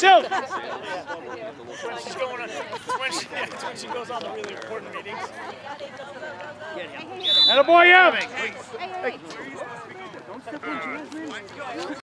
Silk! When she's going on, when she goes on the really important meetings. And a boy out!